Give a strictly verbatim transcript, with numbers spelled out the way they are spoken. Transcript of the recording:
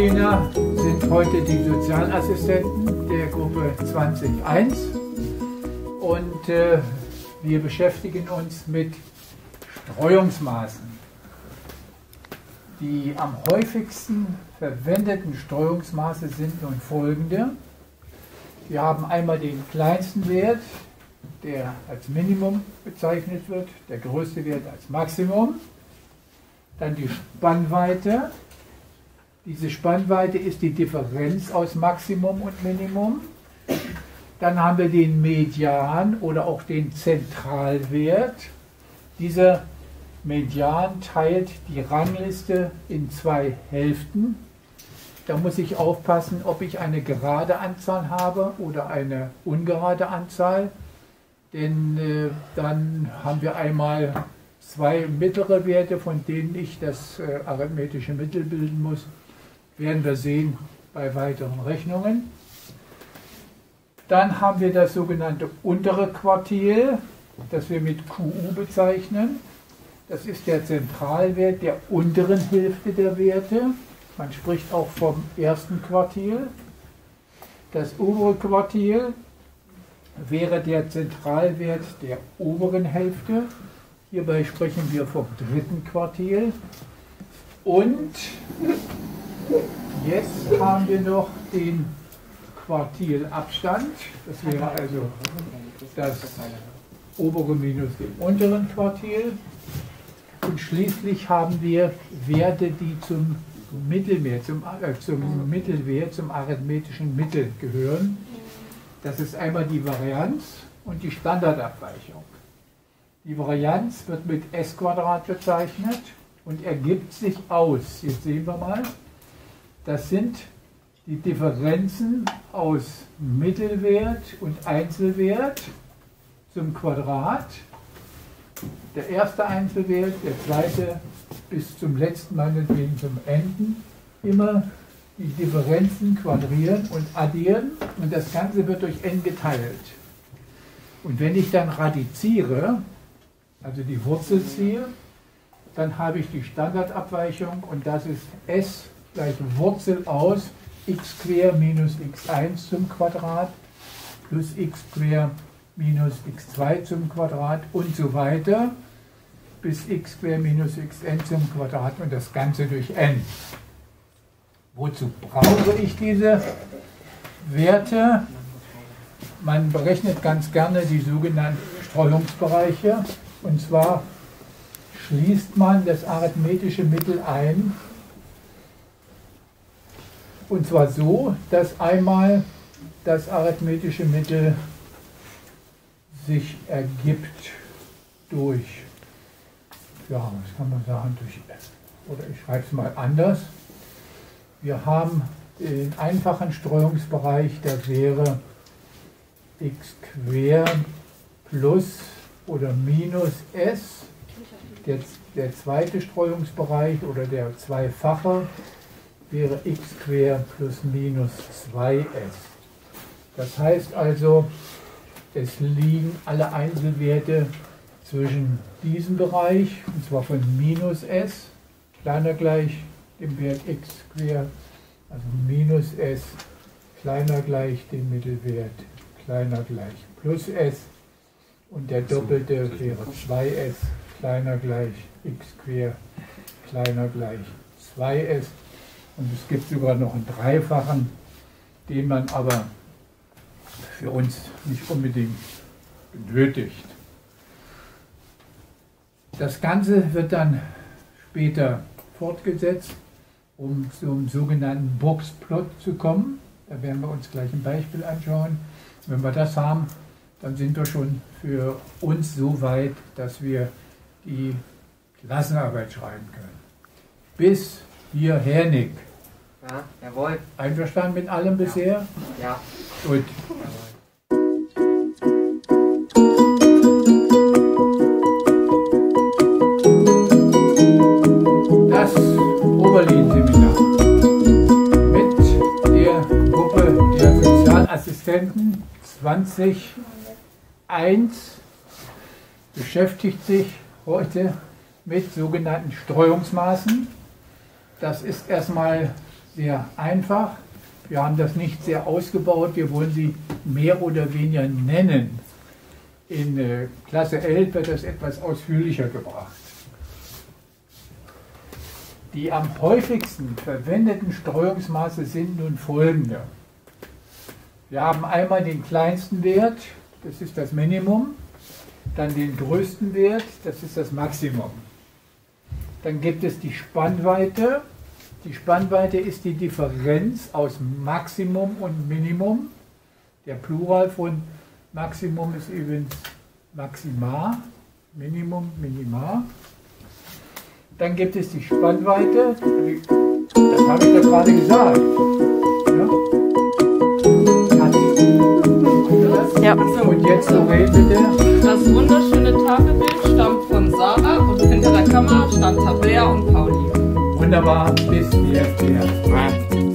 Teilnehmer sind heute die Sozialassistenten der Gruppe zwanzig Punkt eins und äh, wir beschäftigen uns mit Streuungsmaßen. Die am häufigsten verwendeten Streuungsmaße sind nun folgende. Wir haben einmal den kleinsten Wert, der als Minimum bezeichnet wird, der größte Wert als Maximum. Dann die Spannweite. Diese Spannweite ist die Differenz aus Maximum und Minimum. Dann haben wir den Median oder auch den Zentralwert. Dieser Median teilt die Rangliste in zwei Hälften. Da muss ich aufpassen, ob ich eine gerade Anzahl habe oder eine ungerade Anzahl. Denn äh, dann haben wir einmal zwei mittlere Werte, von denen ich das äh, arithmetische Mittel bilden muss. Werden wir sehen bei weiteren Rechnungen. Dann haben wir das sogenannte untere Quartil, das wir mit Q U bezeichnen. Das ist der Zentralwert der unteren Hälfte der Werte. Man spricht auch vom ersten Quartil. Das obere Quartil wäre der Zentralwert der oberen Hälfte. Hierbei sprechen wir vom dritten Quartil. Und jetzt haben wir noch den Quartilabstand. Das wäre also das obere minus dem unteren Quartil. Und schließlich haben wir Werte, die zum Mittelwert, zum, äh, zum Mittelwert, zum arithmetischen Mittel gehören. Das ist einmal die Varianz und die Standardabweichung. Die Varianz wird mit S Quadrat bezeichnet und ergibt sich aus, jetzt sehen wir mal, das sind die Differenzen aus Mittelwert und Einzelwert zum Quadrat. Der erste Einzelwert, der zweite bis zum letzten, meinetwegen zum Enden, immer die Differenzen quadrieren und addieren und das Ganze wird durch n geteilt. Und wenn ich dann radiziere, also die Wurzel ziehe, dann habe ich die Standardabweichung und das ist S gleich Wurzel aus x quer minus x eins zum Quadrat plus x quer minus x zwei zum Quadrat und so weiter bis x quer minus xn zum Quadrat und das Ganze durch n. Wozu brauche ich diese Werte? Man berechnet ganz gerne die sogenannten Streuungsbereiche und zwar schließt man das arithmetische Mittel ein und zwar so, dass einmal das arithmetische Mittel sich ergibt durch, ja, was kann man sagen, durch, oder ich schreibe es mal anders. Wir haben den einfachen Streuungsbereich, das wäre x quer plus oder minus s. Der, der zweite Streuungsbereich oder der zweifache wäre x quer plus minus zwei s. Das heißt also, es liegen alle Einzelwerte zwischen diesem Bereich, und zwar von minus s, kleiner gleich dem Wert x quer, also minus s, kleiner gleich dem Mittelwert, kleiner gleich plus s, und der doppelte wäre zwei s, kleiner gleich x quer, kleiner gleich zwei s. Und es gibt sogar noch einen dreifachen, den man aber für uns nicht unbedingt benötigt. Das Ganze wird dann später fortgesetzt, um zum sogenannten Box-Plot zu kommen. Da werden wir uns gleich ein Beispiel anschauen. Wenn wir das haben, dann sind wir schon für uns so weit, dass wir die Klassenarbeit schreiben können. Bis hierher, Nick. Ja, jawohl. Einverstanden mit allem bisher? Ja. Gut. Das Oberlin-Seminar mit der Gruppe der Sozialassistenten zwanzig Punkt eins beschäftigt sich heute mit sogenannten Streuungsmaßen. Das ist erstmal sehr einfach. Wir haben das nicht sehr ausgebaut, wir wollen sie mehr oder weniger nennen. In äh, Klasse elf wird das etwas ausführlicher gebracht. Die am häufigsten verwendeten Streuungsmaße sind nun folgende. Wir haben einmal den kleinsten Wert, das ist das Minimum, dann den größten Wert, das ist das Maximum. Dann gibt es die Spannweite. Die Spannweite ist die Differenz aus Maximum und Minimum. Der Plural von Maximum ist übrigens Maxima, Minimum, Minima. Dann gibt es die Spannweite, das habe ich ja gerade gesagt. Ja? Ja. Und jetzt so bitte. Das wunderschöne Tafelbild stammt von Sarah und hinter der Kamera stand Tabea und Pauli. Wunderbar, bis hierher.